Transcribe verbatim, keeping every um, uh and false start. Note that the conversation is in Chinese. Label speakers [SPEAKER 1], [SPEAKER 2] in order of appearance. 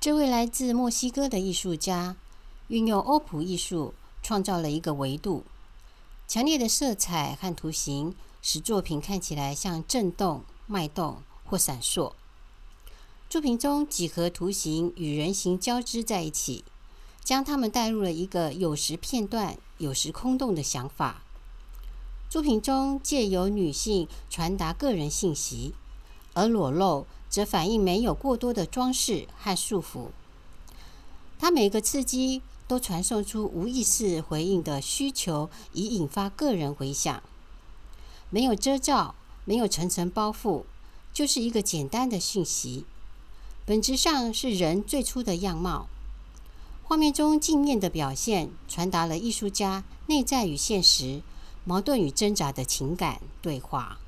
[SPEAKER 1] 这位来自墨西哥的艺术家运用欧普艺术创造了一个维度，强烈的色彩和图形使作品看起来像震动、脉动或闪烁。作品中几何图形与人形交织在一起，将它们带入了一个有时片段、有时空洞的想法。作品中借由女性传达个人信息，而裸露则反映没有过多的装饰和束缚。它每个刺激都传送出无意识回应的需求，以引发个人回响。没有遮罩，没有层层包覆，就是一个简单的讯息，本质上是人最初的样貌。画面中镜面的表现传达了艺术家内在与现实、矛盾与挣扎的情感对话。